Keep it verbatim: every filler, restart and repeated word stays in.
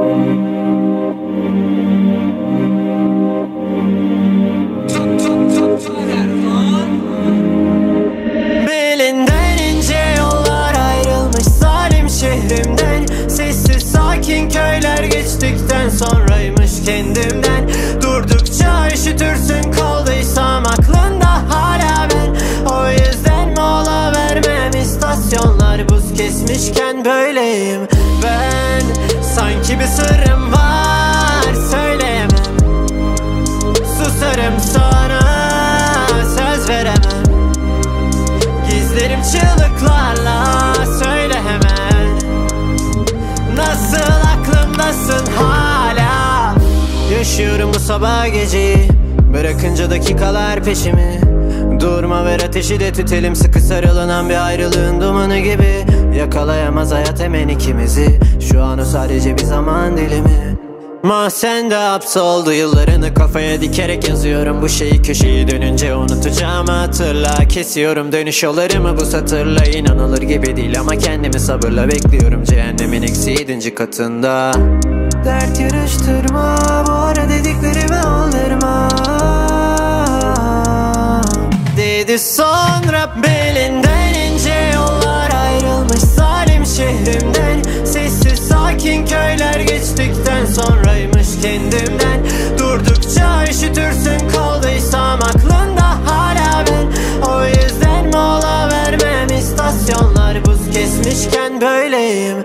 Belinden ince yollar ayrılmış zalim şehrimden. Sessiz sakin köyler geçtikten sonraymış kendimden. Durdukça üşütürsün kaldıysam aklında hala ben. O yüzden mola vermem, istasyonlar buz kesmişken böyleyim ben. Sanki bir sırrım var söyleyemem, susarım sonra söz veremem. Gizlerim çığlıklarla söyle hemen, nasıl aklımdasın hala. Yaşıyorum bu sabah geceyi, bırakınca dakikalar peşimi. Durma ver ateşi de tütelim, sıkı sarılanan bir ayrılığın dumanı gibi. Yakalayamaz hayat hemen ikimizi, şu an o sadece bir zaman dilimi. Mahzende hapsoldu yıllarını kafaya dikerek yazıyorum bu şeyi. Köşeyi dönünce unutacağım, hatırla. Kesiyorum dönüş yollarımı bu satırla. İnanılır gibi değil ama kendimi sabırla bekliyorum cehennemin eksi yedinci katında. Dert yarıştırma, bu ara dediklerimi aldırma dedi sonra. Belinden ince yollar ayrılmış zalim şehrimden. Sessiz sakin köyler geçtikten sonraymış kendimden. Durdukça üşütürsün kaldıysam aklında hala ben. O yüzden mola vermem, istasyonlar buz kesmişken böyleyim